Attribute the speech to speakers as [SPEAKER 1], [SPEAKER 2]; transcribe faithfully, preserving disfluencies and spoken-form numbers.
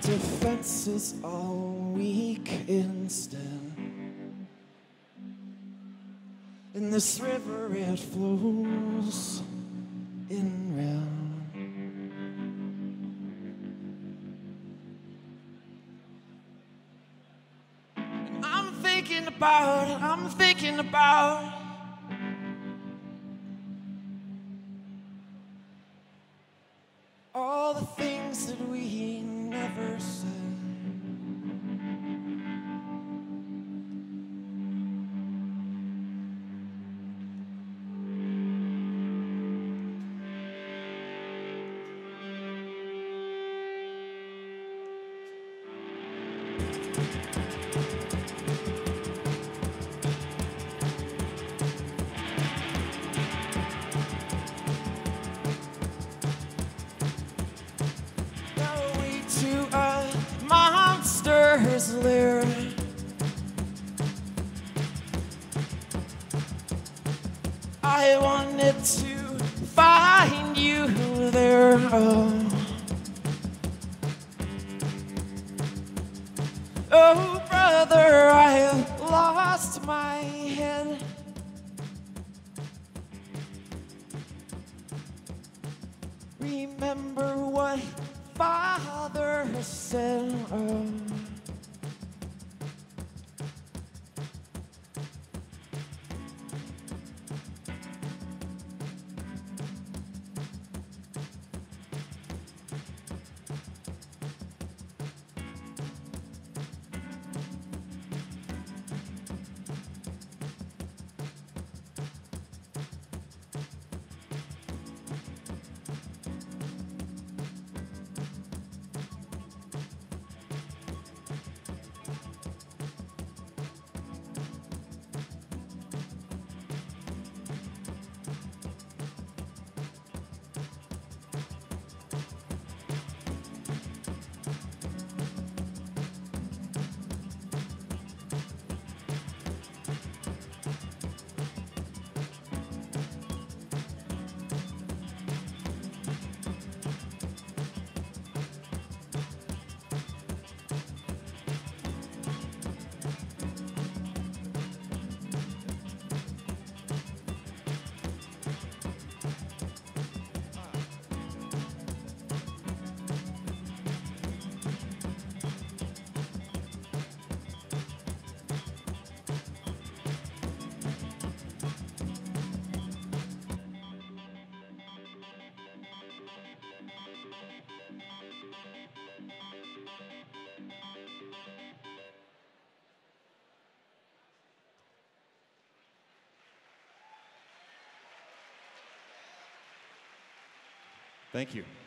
[SPEAKER 1] defenses all weak instead. In this river it flows in red. And I'm thinking about, I'm thinking about all the things that we never said. To a monster's lair, I wanted to find you there. Oh, oh brother, I lost my head. Remember what Father said. Oh.
[SPEAKER 2] Thank you.